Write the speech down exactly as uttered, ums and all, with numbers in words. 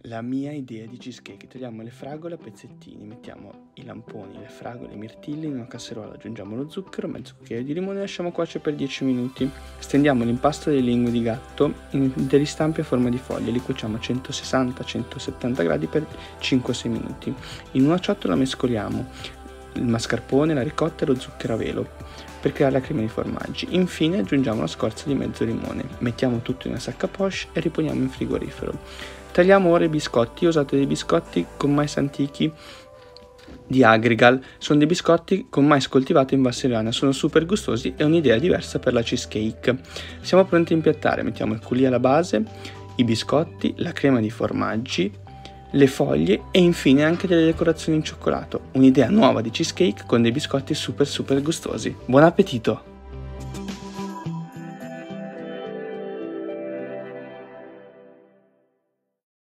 La mia idea di cheesecake: togliamo le fragole a pezzettini, mettiamo i lamponi, le fragole, i mirtilli in una casseruola, aggiungiamo lo zucchero, mezzo cucchiaio di limone e lasciamo cuocere per dieci minuti. Stendiamo l'impasto delle lingue di gatto in degli stampi a forma di foglie, li cuociamo a centosessanta centosettanta gradi per cinque sei minuti. In una ciotola mescoliamo il mascarpone, la ricotta e lo zucchero a velo per creare la crema di formaggi. Infine aggiungiamo la scorza di mezzo limone, mettiamo tutto in una sacca poche e riponiamo in frigorifero. Tagliamo ora i biscotti. Ho usato dei biscotti con mais antichi di Agrigal, sono dei biscotti con mais coltivato in Valseriana, sono super gustosi e un'idea diversa per la cheesecake. Siamo pronti a impiattare, mettiamo il coulis alla base, i biscotti, la crema di formaggi, le foglie e infine anche delle decorazioni in cioccolato. Un'idea nuova di cheesecake con dei biscotti super super gustosi. Buon appetito!